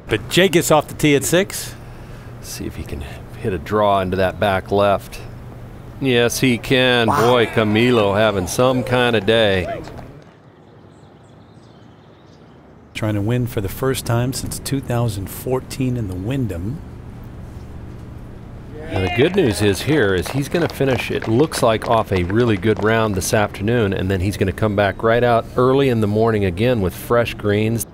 But Jay gets off the tee at 6. See if he can hit a draw into that back left. Yes, he can. Wow. Boy, Camilo having some kind of day. Trying to win for the first time since 2014 in the Wyndham. And the good news is here is he's going to finish, it looks like, off a really good round this afternoon, and then he's going to come back right out early in the morning again with fresh greens.